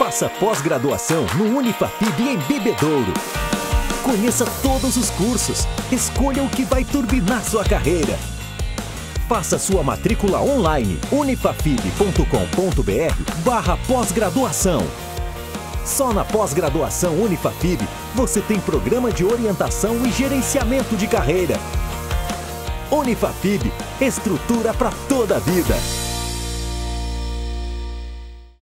Faça pós-graduação no Unifapib em Bebedouro. Conheça todos os cursos. Escolha o que vai turbinar sua carreira. Faça sua matrícula online unifapib.com.br/pós-graduação. Só na pós-graduação Unifapib você tem programa de orientação e gerenciamento de carreira. Unifapib, estrutura para toda a vida.